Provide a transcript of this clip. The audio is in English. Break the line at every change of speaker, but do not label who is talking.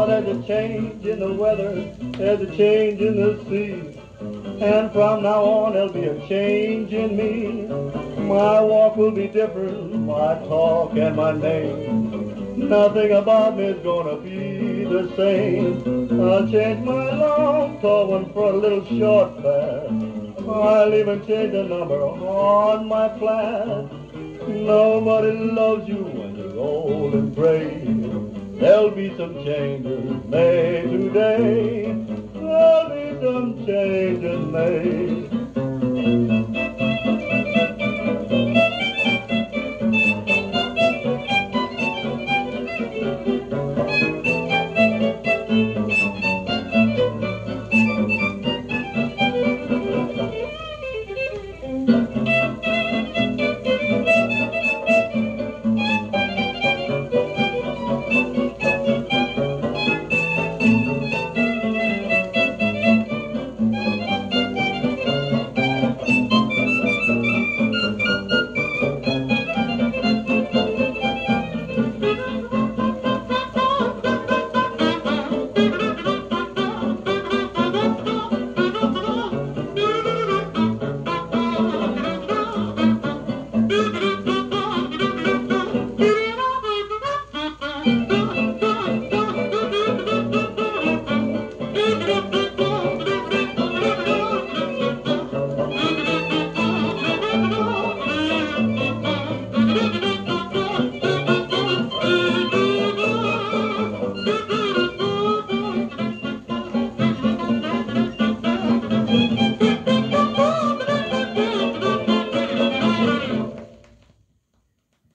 For there's a change in the weather, there's a change in the sea. And from now on there'll be a change in me. My walk will be different, my talk and my name. Nothing about me is gonna be the same. I'll change my long tall one for a little short fast. I'll even change the number on my flat. Nobody loves you when you're old and gray. There'll be some changes made today. There'll be some changes made.